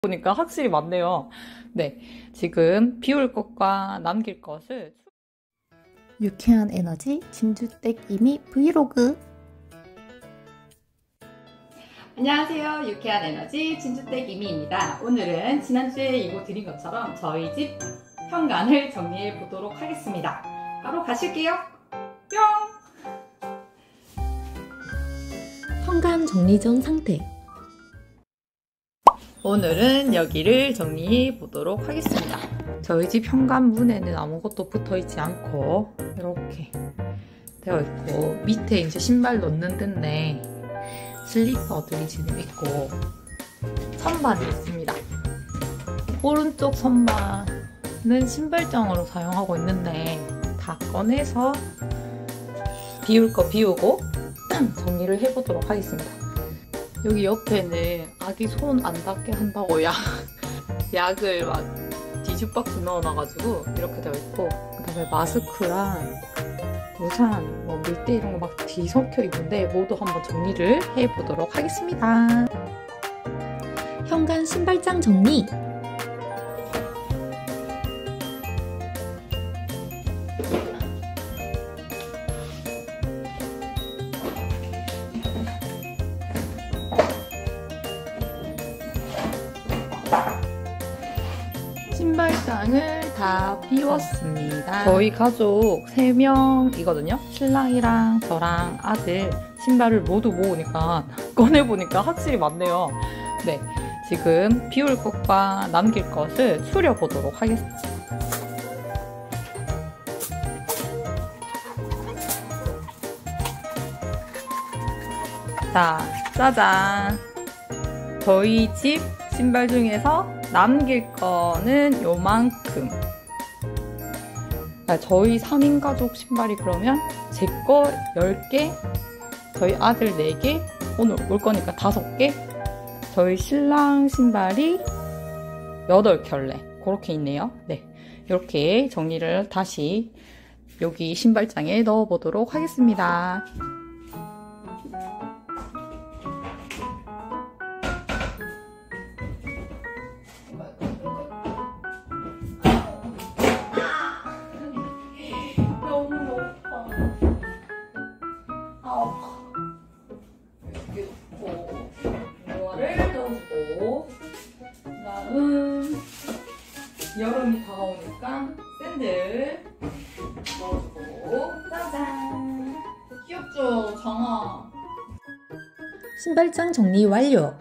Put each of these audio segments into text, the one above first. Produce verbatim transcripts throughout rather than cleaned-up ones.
보니까 확실히 많네요. 네, 지금 비울 것과 남길 것을 유쾌한 에너지 진주댁 이미 브이로그. 안녕하세요. 유쾌한 에너지 진주댁 이미입니다. 오늘은 지난주에 예고 드린 것처럼 저희 집 현관을 정리해 보도록 하겠습니다. 바로 가실게요. 뿅! 현관 정리 전 상태. 오늘은 여기를 정리해 보도록 하겠습니다. 저희 집 현관 문에는 아무것도 붙어 있지 않고 이렇게 되어 있고, 밑에 이제 신발 넣는 데인데 슬리퍼들이 지금 있고 선반이 있습니다. 오른쪽 선반은 신발장으로 사용하고 있는데 다 꺼내서 비울 거 비우고 정리를 해보도록 하겠습니다. 여기 옆에는 아기 손 안 닿게 한다고 약, 약을 막 디슈박스 넣어놔가지고 이렇게 되어 있고, 그 다음에 마스크랑 우산, 뭐 밀대 이런 거 막 뒤섞여 있는데 모두 한번 정리를 해보도록 하겠습니다. 현관 신발장 정리. 신발장을 다 비웠습니다. 저희 가족 세 명이거든요. 신랑이랑 저랑 아들 신발을 모두 모으니까 꺼내보니까 확실히 많네요. 네, 지금 비울 것과 남길 것을 추려보도록 하겠습니다. 자, 짜잔! 저희 집 신발 중에서 남길 거는 요만큼. 저희 삼 인 가족 신발이 그러면 제 거 열 개, 저희 아들 네 개, 오늘 올 거니까 다섯 개, 저희 신랑 신발이 여덟 켤레 그렇게 있네요. 네, 이렇게 정리를 다시 여기 신발장에 넣어 보도록 하겠습니다. 다음 여름이 다가오니까 샌들 넣어주고, 짜잔! 귀엽죠? 장아. 신발장 정리 완료.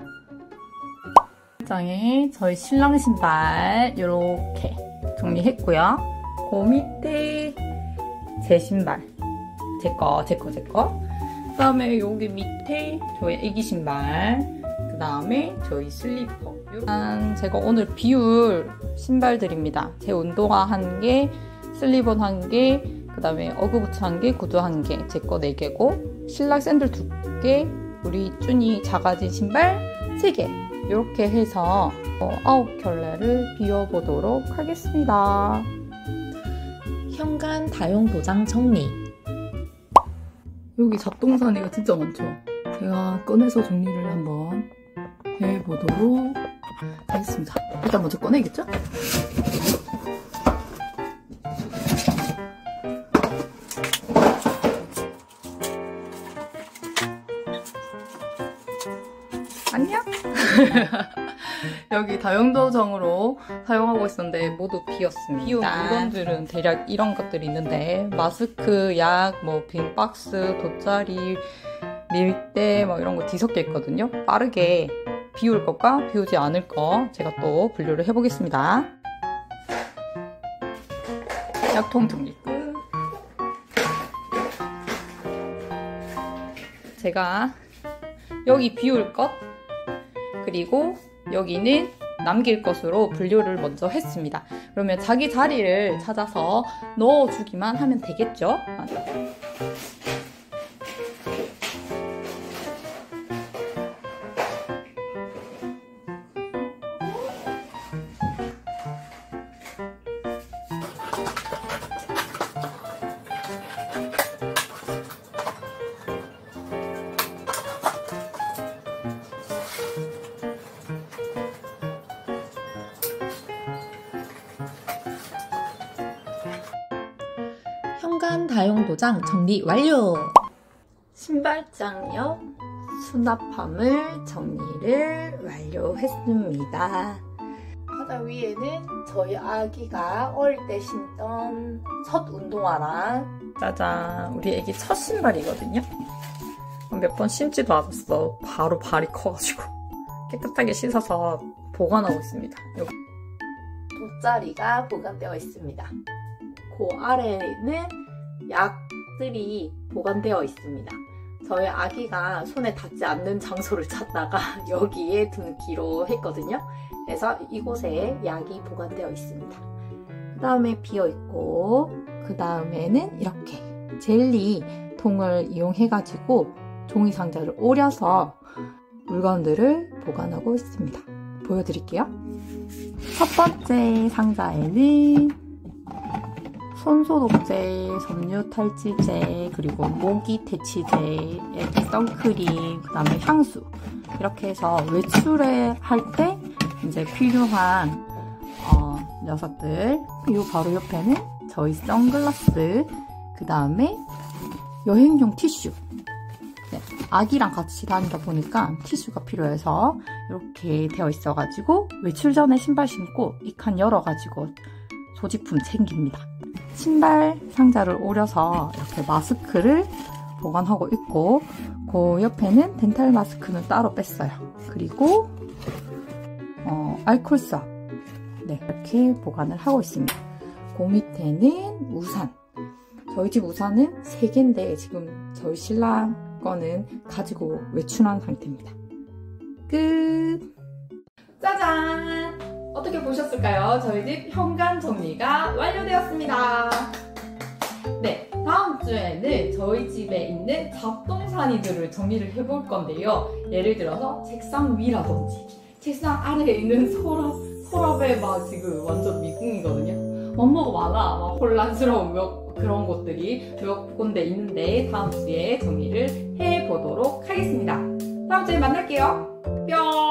신발장에 저희 신랑 신발 이렇게 정리했고요. 그 밑에 제 신발, 제거 제거 제거. 그 다음에 여기 밑에 저희 애기 신발, 그 다음에 저희 슬리퍼. 일단 제가 오늘 비울 신발들입니다. 제 운동화 한 개, 슬리본 한 개, 그 다음에 어그부츠 한 개, 구두 한 개, 제 거 네 개고, 신랑 샌들 두 개, 우리 쭈니 작아진 신발 세 개. 이렇게 해서 아홉 켤레를 비워보도록 하겠습니다. 현관 다용 도장 정리. 여기 잡동사니가 진짜 많죠? 제가 꺼내서 정리를 한번 해보도록 하겠습니다. 일단 먼저 꺼내야겠죠? 안녕? 여기 다용도장으로 사용하고 있었는데 모두 비었습니다. 비운 물건들은 대략 이런 것들이 있는데, 마스크, 약, 뭐 빈 박스, 돗자리, 밀대 뭐 이런 거 뒤섞여 있거든요. 빠르게 비울 것과 비우지 않을 거 제가 또 분류를 해보겠습니다. 약통 정리 끝. 제가 여기 비울 것, 그리고 여기는 남길 것으로 분류를 먼저 했습니다. 그러면 자기 자리를 찾아서 넣어주기만 하면 되겠죠? 현관 다용도장 정리 완료! 신발장 옆 수납함을 정리를 완료했습니다. 바다 위에는 저희 아기가 어릴 때 신던 첫 운동화랑 짜잔! 우리 애기 첫 신발이거든요? 몇 번 신지도 않았어. 바로 발이 커가지고 깨끗하게 씻어서 보관하고 있습니다. 여기 돗자리가 보관되어 있습니다. 그 아래에는 약들이 보관되어 있습니다. 저희 아기가 손에 닿지 않는 장소를 찾다가 여기에 두기로 했거든요. 그래서 이곳에 약이 보관되어 있습니다. 그 다음에 비어있고, 그 다음에는 이렇게 젤리 통을 이용해가지고 종이 상자를 오려서 물건들을 보관하고 있습니다. 보여드릴게요. 첫 번째 상자에는 손소독제, 섬유 탈취제, 그리고 모기 퇴치제, 선크림, 그 다음에 향수 이렇게 해서 외출을 할 때 이제 필요한 어, 녀석들. 그리고 바로 옆에는 저희 선글라스, 그 다음에 여행용 티슈. 네, 아기랑 같이 다니다 보니까 티슈가 필요해서 이렇게 되어 있어가지고 외출 전에 신발 신고 이 칸 열어가지고 소지품 챙깁니다. 신발 상자를 오려서 이렇게 마스크를 보관하고 있고, 그 옆에는 덴탈 마스크는 따로 뺐어요. 그리고 어, 알콜 수압, 네, 이렇게 보관을 하고 있습니다. 그 밑에는 우산. 저희 집 우산은 세 개인데 지금 저희 신랑 거는 가지고 외출한 상태입니다. 끝! 짜잔! 어떻게 보셨을까요? 저희 집 현관 정리가 완료되었습니다. 네, 다음 주에는 저희 집에 있는 잡동사니들을 정리를 해볼 건데요. 예를 들어서 책상 위라든지 책상 아래에 있는 서랍, 서랍에 막 지금 완전 미궁이거든요. 뭐뭐가 많아. 막 혼란스러운 몇, 그런 것들이 몇 군데 있는데 다음 주에 정리를 해보도록 하겠습니다. 다음 주에 만날게요. 뿅!